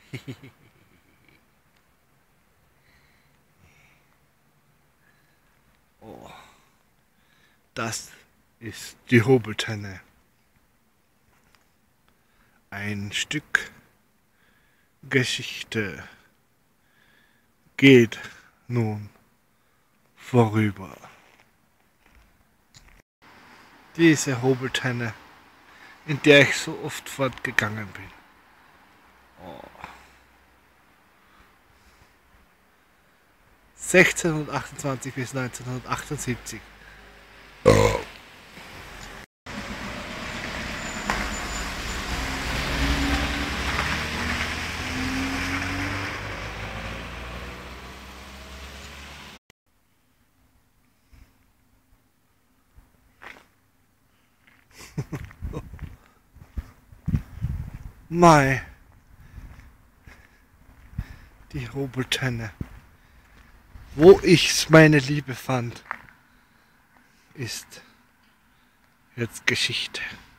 Oh, das ist die Hobeltenne. Ein Stück Geschichte geht nun vorüber. Diese Hobeltenne, in der ich so oft fortgegangen bin. Oh. 1628 bis 1978. Oh. Mai, die Hobeltenne, wo ich's meine Liebe fand, ist jetzt Geschichte.